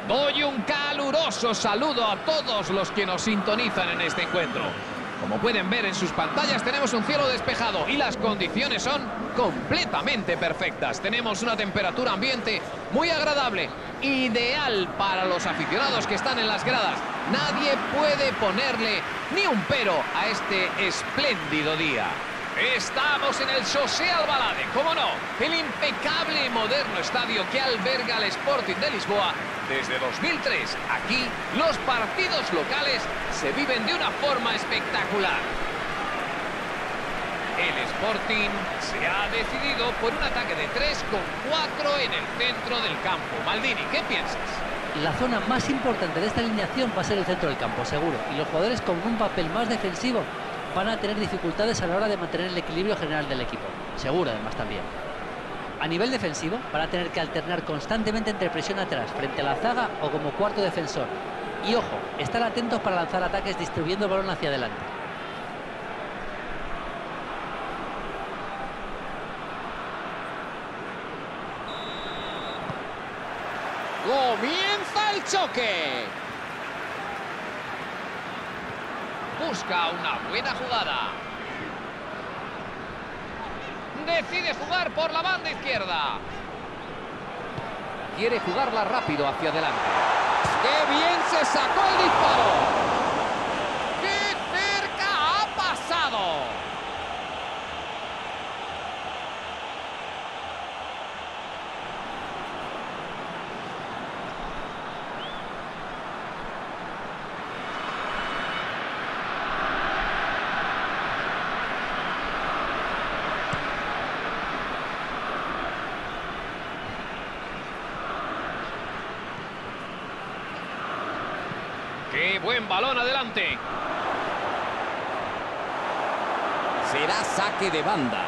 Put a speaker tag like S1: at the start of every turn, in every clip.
S1: Doy un caluroso saludo a todos los que nos sintonizan en este encuentro. Como pueden ver en sus pantallas, tenemos un cielo despejado y las condiciones son completamente perfectas. Tenemos una temperatura ambiente muy agradable, ideal para los aficionados que están en las gradas. Nadie puede ponerle ni un pero a este espléndido día. Estamos en el José Albalade, ¿cómo no? El impecable y moderno estadio que alberga al Sporting de Lisboa desde 2003. Aquí los partidos locales se viven de una forma espectacular. El Sporting se ha decidido por un ataque de 3 con 4 en el centro del campo. Maldini, ¿qué piensas?
S2: La zona más importante de esta alineación va a ser el centro del campo, seguro. Y los jugadores con un papel más defensivo van a tener dificultades a la hora de mantener el equilibrio general del equipo. Seguro, además, también. A nivel defensivo, van a tener que alternar constantemente entre presión atrás, frente a la zaga o como cuarto defensor. Y ojo, estar atentos para lanzar ataques distribuyendo el balón hacia adelante.
S1: ¡Comienza el choque! Busca una buena jugada. Decide jugar por la banda izquierda. Quiere jugarla rápido hacia adelante. ¡Qué bien se sacó el disparo! ¡Qué cerca ha pasado! ¡Qué buen balón adelante!
S3: Será saque de banda.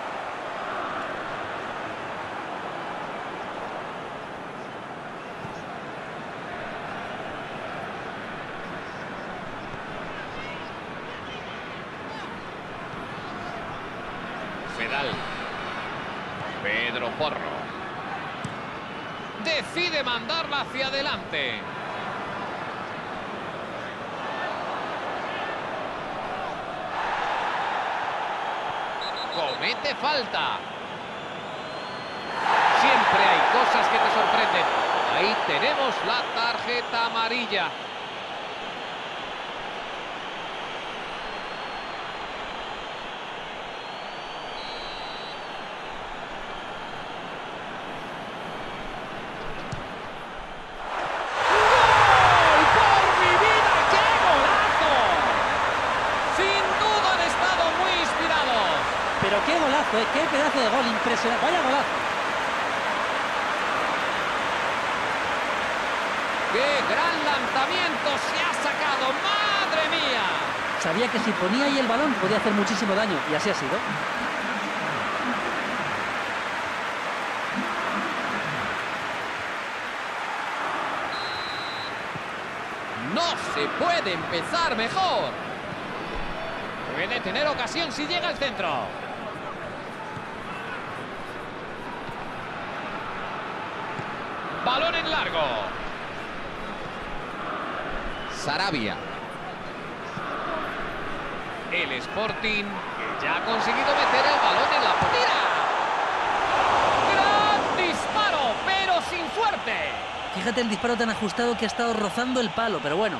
S1: Fedal. Pedro Porro. Decide mandarla hacia adelante. Comete falta. Siempre hay cosas que te sorprenden. Ahí tenemos la tarjeta amarilla. ¡Gol! ¡Por mi vida! ¡Qué golazo! Sin duda han estado muy inspirados.
S2: Pero qué golazo, ¿eh? Qué pedazo de gol, impresionante. Vaya golazo.
S1: ¡Qué gran lanzamiento se ha sacado! ¡Madre mía!
S2: Sabía que si ponía ahí el balón podía hacer muchísimo daño, y así ha sido.
S1: ¡No se puede empezar mejor! Puede tener ocasión si llega al centro. Balón en largo. Sarabia. El Sporting, que ya ha conseguido meter el balón en la portería. ¡Gran disparo, pero sin suerte!
S2: Fíjate el disparo tan ajustado que ha estado rozando el palo, pero bueno.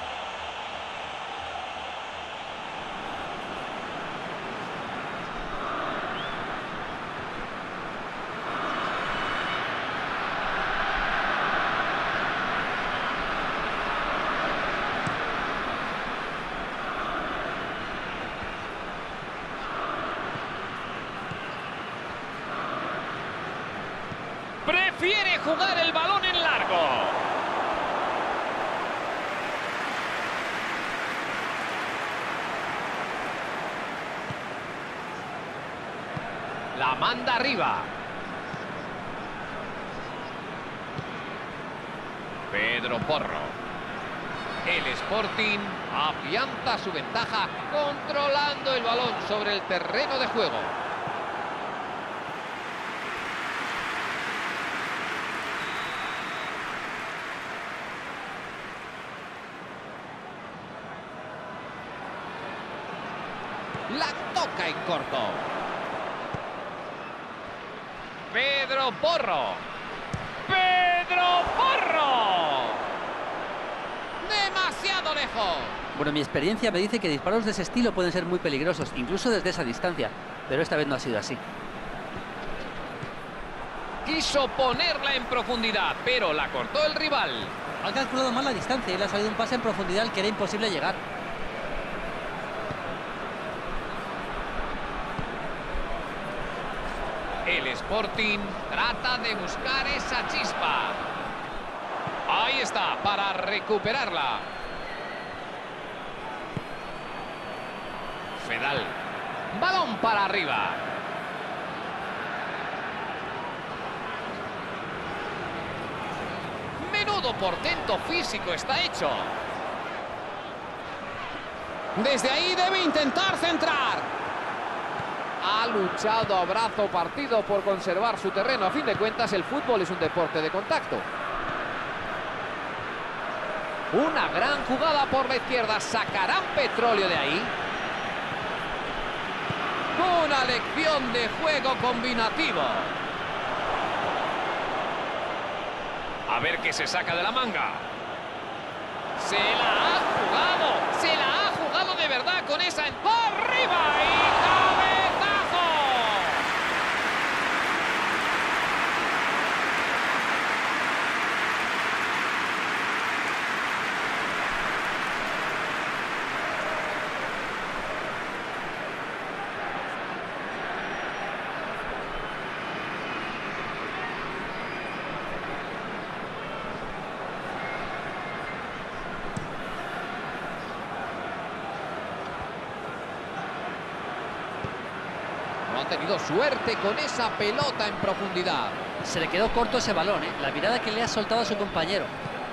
S1: Prefiere jugar el balón en largo. La manda arriba. Pedro Porro. El Sporting afianza su ventaja controlando el balón sobre el terreno de juego. La toca en corto. Pedro Porro. ¡Pedro Porro! ¡Demasiado lejos!
S2: Bueno, mi experiencia me dice que disparos de ese estilo pueden ser muy peligrosos, incluso desde esa distancia, pero esta vez no ha sido así.
S1: Quiso ponerla en profundidad, pero la cortó el rival.
S2: Ha calculado mal la distancia y le ha salido un pase en profundidad al que era imposible llegar.
S1: El Sporting trata de buscar esa chispa. Ahí está, para recuperarla. Fedal. Balón para arriba. Menudo portento físico está hecho. Desde ahí debe intentar centrar. Ha luchado a brazo partido por conservar su terreno. A fin de cuentas, el fútbol es un deporte de contacto. Una gran jugada por la izquierda. ¿Sacarán petróleo de ahí? Una lección de juego combinativo. A ver qué se saca de la manga. Se la ha jugado. Se la ha jugado de verdad con esa... ¡Por arriba! ¡Y cabezazo! No ha tenido suerte con esa pelota en profundidad.
S2: Se le quedó corto ese balón, ¿eh? La mirada que le ha soltado a su compañero.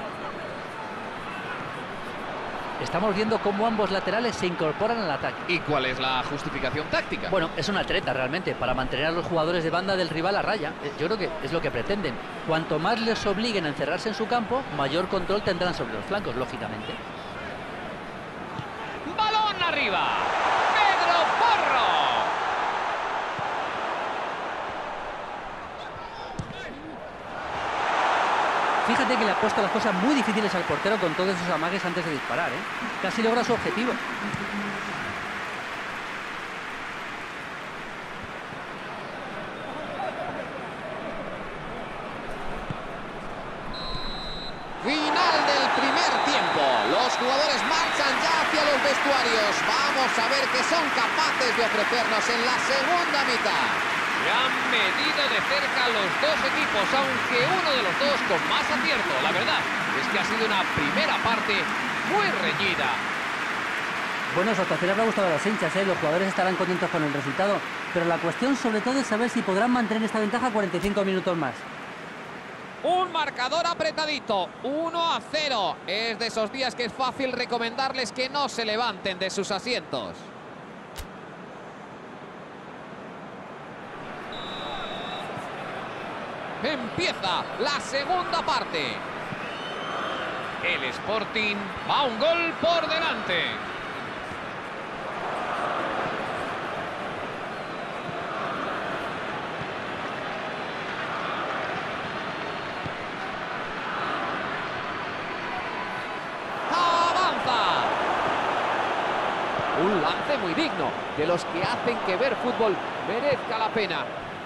S2: Estamos viendo cómo ambos laterales se incorporan al ataque.
S1: ¿Y cuál es la justificación táctica?
S2: Bueno, es una treta realmente, para mantener a los jugadores de banda del rival a raya. Yo creo que es lo que pretenden. Cuanto más les obliguen a encerrarse en su campo, mayor control tendrán sobre los flancos, lógicamente.
S1: ¡Balón arriba! ¡Pedro Porro!
S2: Fíjate que le ha puesto las cosas muy difíciles al portero con todos esos amagues antes de disparar, ¿eh? Casi logra su objetivo.
S1: Final del primer tiempo. Los jugadores marchan ya hacia los vestuarios. Vamos a ver qué son capaces de ofrecernos en la segunda mitad. Se han medido de cerca los dos equipos, aunque uno de los dos con más acierto. La verdad es que ha sido una primera parte muy reñida.
S2: Bueno, su actuación habrá gustado a los hinchas, ¿eh? Los jugadores estarán contentos con el resultado, pero la cuestión sobre todo es saber si podrán mantener esta ventaja 45 minutos más.
S1: Un marcador apretadito, 1-0. Es de esos días que es fácil recomendarles que no se levanten de sus asientos. Empieza la segunda parte. El Sporting va un gol por delante. ¡Avanza! Un lance muy digno, de los que hacen que ver fútbol merezca la pena.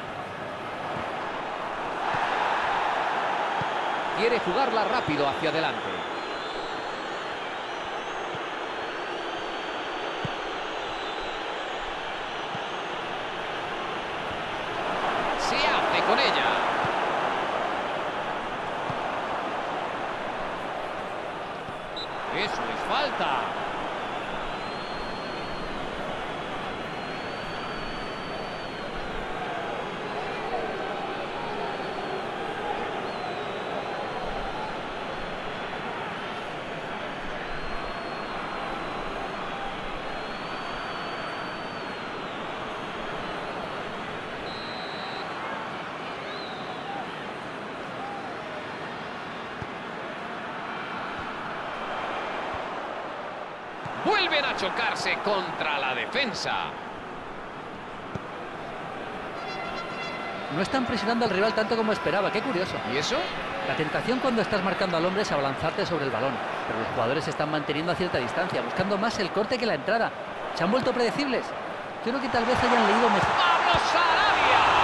S1: Quiere jugarla rápido hacia adelante. Se hace con ella. Eso es falta. Vuelven a chocarse contra la defensa.
S2: No están presionando al rival tanto como esperaba, qué curioso.
S1: ¿Y eso?
S2: La tentación cuando estás marcando al hombre es abalanzarte sobre el balón, pero los jugadores se están manteniendo a cierta distancia, buscando más el corte que la entrada. Se han vuelto predecibles. Creo que tal vez hayan leído mejor.
S1: ¡Pablo Sarabia!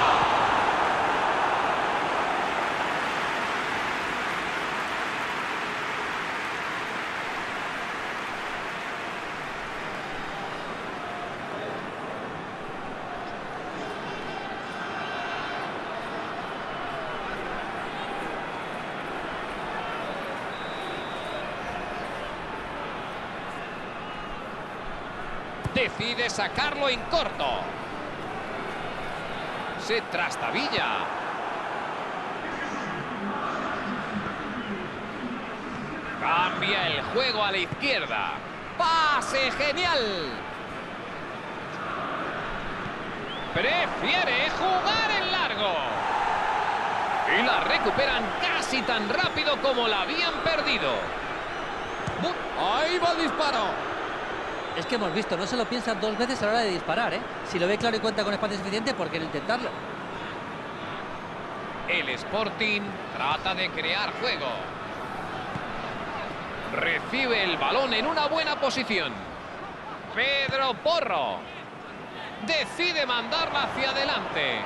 S1: Decide sacarlo en corto. Se trastabilla. Cambia el juego a la izquierda. ¡Pase genial! Prefiere jugar en largo. Y la recuperan casi tan rápido como la habían perdido. ¡Ahí va el disparo!
S2: Es que hemos visto, no se lo piensan dos veces a la hora de disparar, ¿eh? Si lo ve claro y cuenta con espacio suficiente, ¿por qué no intentarlo?
S1: El Sporting trata de crear juego. Recibe el balón en una buena posición. Pedro Porro decide mandarla hacia adelante.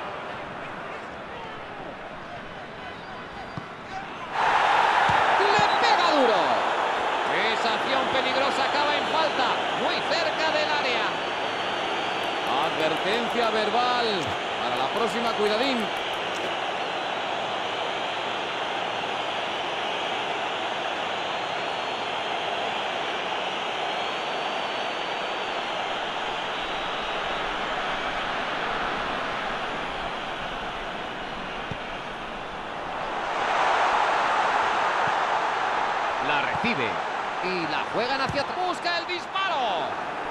S1: ¡Le pega duro! Esa acción peligrosa acaba en falta, muy cerca del área. Advertencia verbal. Para la próxima, cuidadín. La recibe. Y la juegan hacia atrás. ¡Busca el disparo!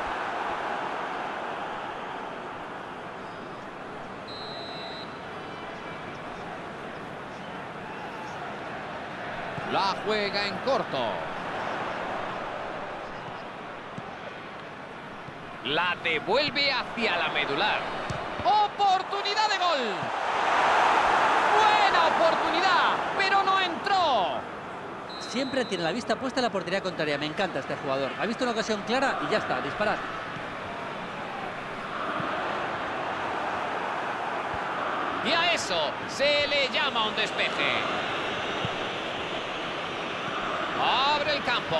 S1: La juega en corto. La devuelve hacia la medular. ¡Oportunidad de gol! ¡Buena oportunidad! ¡Pero no entró!
S2: Siempre tiene la vista puesta en la portería contraria. Me encanta este jugador. Ha visto una ocasión clara y ya está, disparar.
S1: Y a eso se le llama un despeje. Abre el campo.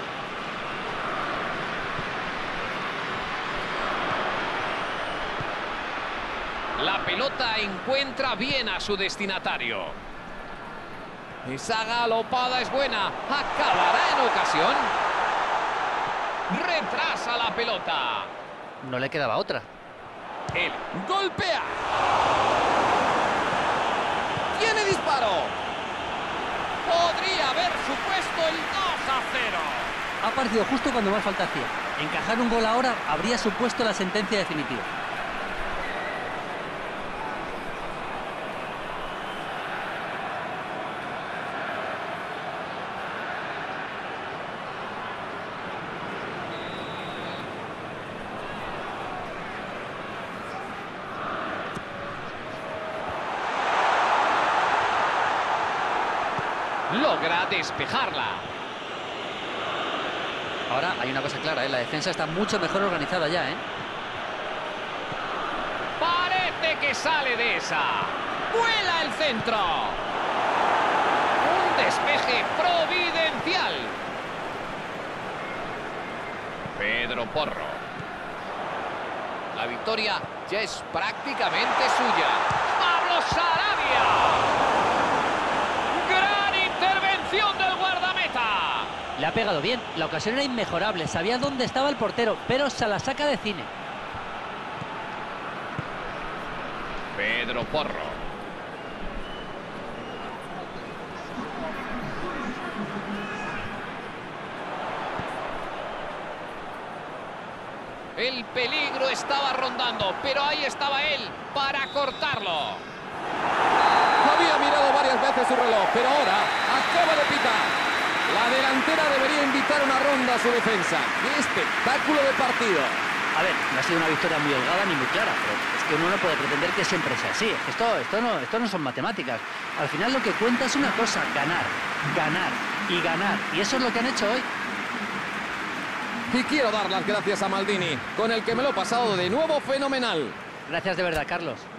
S1: La pelota encuentra bien a su destinatario. Esa galopada es buena. ¿Acabará en ocasión? Retrasa la pelota.
S2: No le quedaba otra.
S1: Él golpea. Tiene disparo. Podría haber supuesto el 2-0.
S2: Ha aparecido justo cuando más falta hacía. Encajar un gol ahora habría supuesto la sentencia definitiva.
S1: Logra despejarla.
S2: Ahora hay una cosa clara, ¿eh? La defensa está mucho mejor organizada ya, ¿eh?
S1: Parece que sale de esa. ¡Vuela el centro! Un despeje providencial. Pedro Porro. La victoria ya es prácticamente suya. ¡Pablo Sarabia! Del guardameta.
S2: Le ha pegado bien, la ocasión era inmejorable, sabía dónde estaba el portero, pero se la saca de cine.
S1: Pedro Porro. El peligro estaba rondando, pero ahí estaba él para cortarlo. Había mirado varias veces su reloj, pero ahora acaba de pitar. La delantera debería invitar una ronda a su defensa. ¡Qué espectáculo de partido!
S2: A ver, no ha sido una victoria muy holgada ni muy clara, pero es que uno no puede pretender que siempre sea así. Esto no son matemáticas. Al final lo que cuenta es una cosa, ganar, ganar y ganar. Y eso es lo que han hecho hoy.
S3: Y quiero dar las gracias a Maldini, con el que me lo he pasado de nuevo fenomenal.
S2: Gracias de verdad, Carlos.